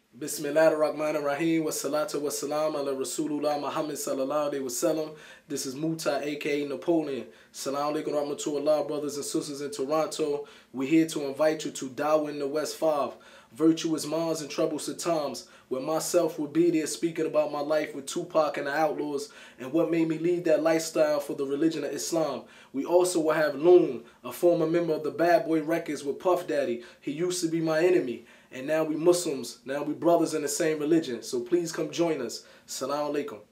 Bismillahirrahmanirrahim wa salatu wa salam ala Rasulullah Muhammad sallallahu alaihi wasallam. This is Mutah, aka Napoleon. Salam alaikum rahmatullah, brothers and sisters in Toronto. We're here to invite you to Dawah in the West 5, Virtuous Minds and Troublesome Times, where myself will be there speaking about my life with Tupac and the Outlaws and what made me lead that lifestyle for the religion of Islam. We also will have Loon, a former member of the Bad Boy Records with Puff Daddy. He used to be my enemy. And now we Muslims, now we brothers in the same religion. So please come join us. Assalamu alaikum.